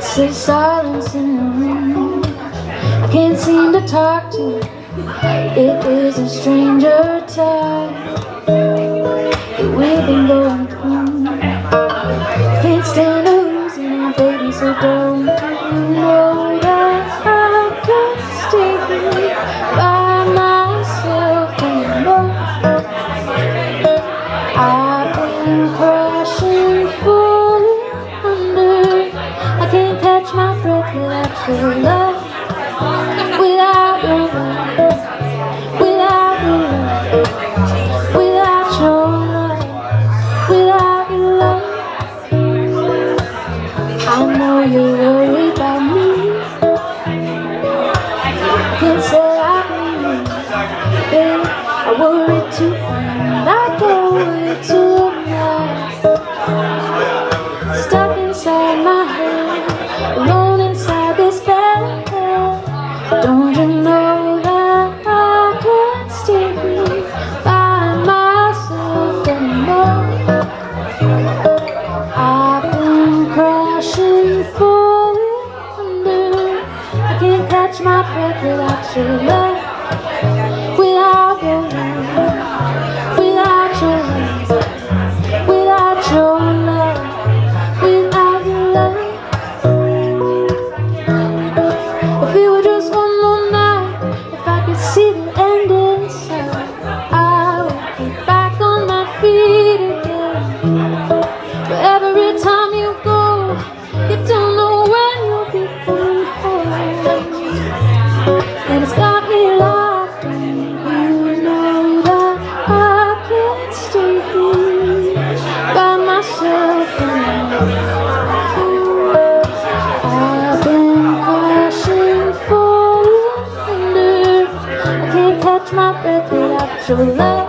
There's silence in the room. I can't seem to talk to you. It is a stranger time that we've been going through. Can't stand to lose you now, baby, so don't you know that I can't stay here by myself anymore. I've been crashing, falling under. I can't catch my breath without your love, without your love, without your love, without your love, without your love. I know you're worried about me. Can't say I believe, babe, I worry too, and I go way too much. Stuck inside my head, alone inside this bed. Don't you know that I can't stay here by myself anymore? I've been crashing, falling under. I can't catch my breath without your love, without your love, without your love, without your love, without your love. If it were just one more night, if I could see the end in sight, I would be back on my feet again. But every time you go, you don't know when you'll be coming home. And it's got me locked in. You know that I can't stay here by myself anymore. I've been crashing, falling under. I can't catch my breath without your love.